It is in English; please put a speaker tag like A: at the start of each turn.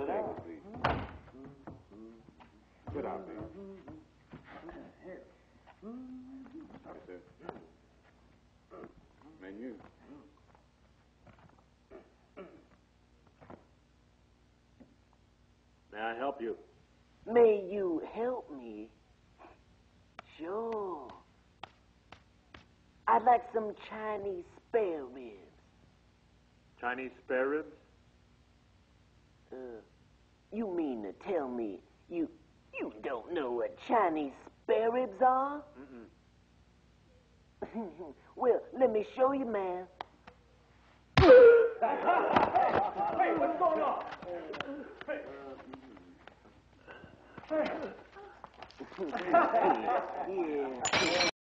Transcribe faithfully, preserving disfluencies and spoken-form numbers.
A: Sit down, please. Sit down, please. Yes, sir. Menu.
B: May I help you?
C: May you help me? Sure. I'd like some Chinese spare ribs.
B: Chinese spare ribs?
C: Uh, you mean to tell me you you don't know what Chinese spare ribs are?
B: Mm-mm.
C: Well, let me show you, man.
D: Hey, what's going on? Hey.
C: Yeah.